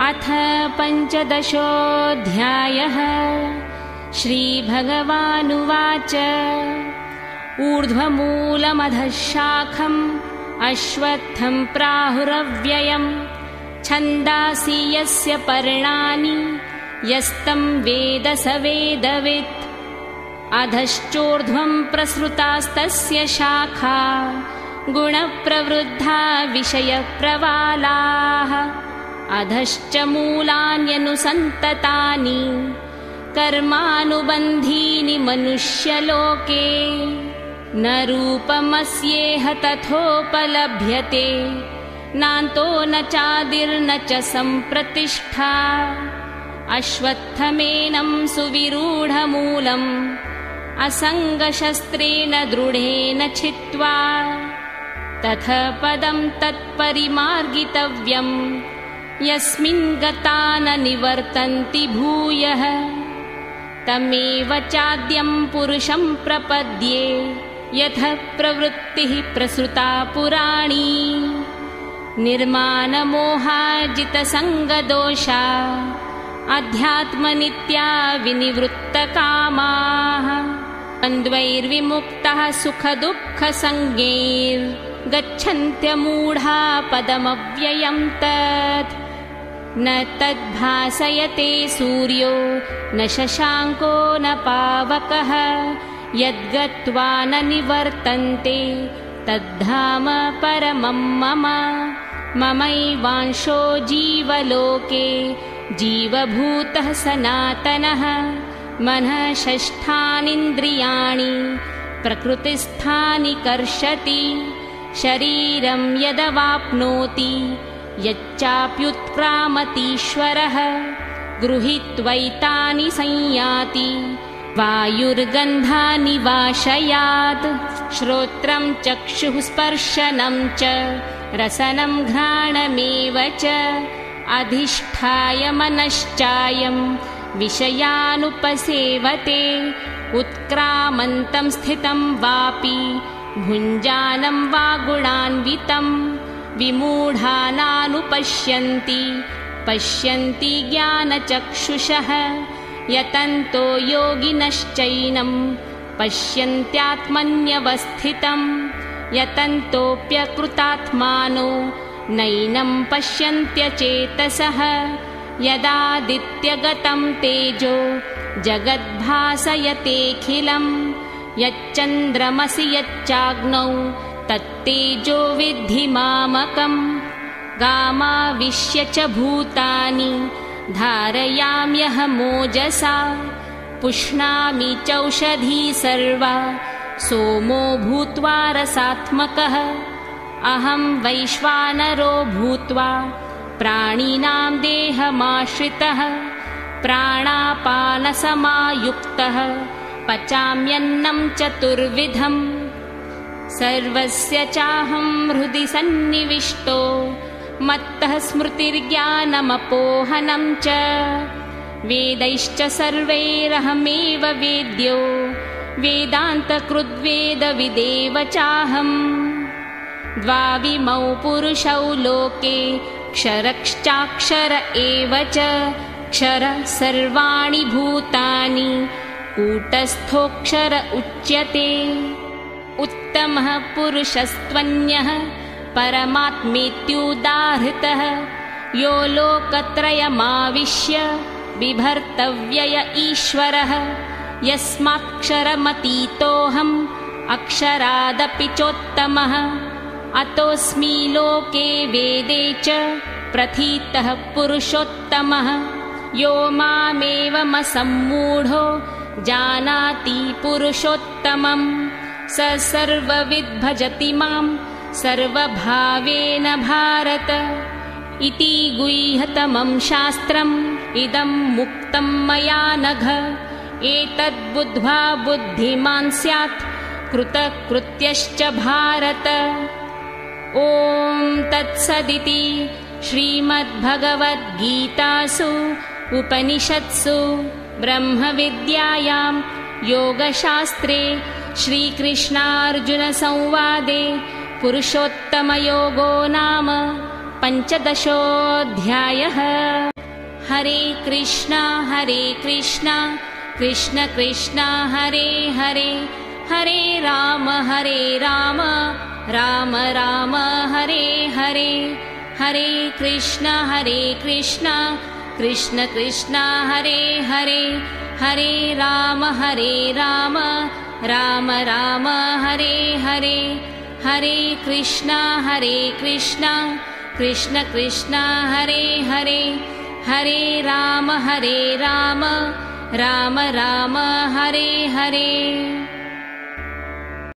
अथ पञ्चदशोऽध्यायः। श्रीभगवानुवाच ऊर्ध्वमूलमधः शाखम् अश्वत्थं प्राहुरव्ययम् छन्दांसि यस्य पर्णानि यस्तं वेद स वेदवित्। अधश्चोर्ध्वं प्रसृतास्तस्य शाखा गुणप्रवृद्धा विषयप्रवालाः। अधश्च मूलान्यनुसन्ततानि कर्मानुबन्धीनि मनुष्यलोके। न रूपमस्येह तथोपलभ्यते नान्तो न चादिर्न च सम्प्रतिष्ठा। अश्वत्थमेनं सुविरूढमूलम् असङ्गशस्त्रेण दृढेन छित्त्वा तथ पदं तत्परिमार्गितव्यम् यस्मिन् गता न निवर्तन्ति भूयः। तमेव चाद्यं पुरुषं प्रपद्ये यथ प्रवृत्तिः प्रसृता पुराणी। निर्मानमोहाजितसङ्गदोषा अध्यात्मनित्या विनिवृत्तकामाः। द्वन्द्वैर्विमुक्ताः सुखदुःखसंज्ञैर्गच्छन्त्यमूढा पदमव्ययं तत्। न तद्भासयते सूर्यो न शशाङ्को न पावकः यद्गत्वा न निवर्तन्ते तद्धाम परमं मम। ममैवांशो जीवलोके जीवभूतः सनातनः। मनः षष्ठानीन्द्रियाणि प्रकृतिस्थानि कर्षति। शरीरं यदवाप्नोति यच्चाप्युत्क्रामतीश्वरः गृहीत्वैतानि संयाति वायुर्गन्धानि वाशयात्। श्रोत्रं चक्षुः स्पर्शनं च रसनं घ्राणमेव च अधिष्ठाय मनश्चायं विषयानुपसेवते। उत्क्रामन्तं स्थितं वापि भुञ्जानं वा गुणान्वितं विमूढानानुपश्यन्ति पश्यन्ति ज्ञानचक्षुषः। यतन्तो योगिनश्चैनं पश्यन्त्यात्मन्यवस्थितं यतन्तोऽप्यकृतात्मानो नैनं पश्यन्त्यचेतसः। यदादित्यगतं तेजो जगद्भासयतेऽखिलं यच्चन्द्रमसि यच्चाग्नौ तत्तेजो विद्धि मामकम्। गामाविश्य च भूतानि धारयाम्यहमोजसा पुष्णामि चौषधी सर्वा सोमो भूत्वा रसात्मकः। अहं वैश्वानरो भूत्वा प्राणिनां देहमाश्रितः प्राणापानसमायुक्तः पचाम्यन्नं चतुर्विधम्। सर्वस्य चाहं हृदि सन्निविष्टो मत्तः स्मृतिर्ज्ञानमपोहनं च। वेदैश्च सर्वैरहमेव वेद्यो वेदान्तकृद्वेदविदेव चाहम्। द्वाविमौ पुरुषौ लोके क्षरश्चाक्षर एव च। क्षरः सर्वाणि भूतानि कूटस्थोऽक्षर उच्यते। उत्तमः पुरुषस्त्वन्यः परमात्मेत्युदाहृतः यो लोकत्रयमाविश्य बिभर्तव्यय ईश्वरः। यस्माक्षरमतीतोऽहम् अक्षरादपि चोत्तमः। अतोऽस्मि लोके वेदे च प्रथितः पुरुषोत्तमः। यो मामेवमसम्मूढो जानाति पुरुषोत्तमम् स सर्वविद् भजति मां सर्वभावेन भारत। इति गुह्यतमं शास्त्रम् इदं मुक्तं मया नघ। एतद्बुद्ध्वा बुद्धिमान् स्यात् कृतकृत्यश्च भारत। ॐ तत्सदिति श्रीमद्भगवद्गीतासु उपनिषत्सु ब्रह्मविद्यायां योगशास्त्रे श्रीकृष्णार्जुनसंवादे पुरुषोत्तमयोगो नाम 15 अध्यायः। हरे कृष्णा कृष्ण कृष्णा हरे हरे हरे राम राम राम हरे हरे हरे कृष्णा कृष्ण कृष्णा हरे हरे हरे राम राम राम हरे हरे हरे कृष्णा कृष्ण कृष्णा हरे हरे हरे राम राम राम हरे हरे।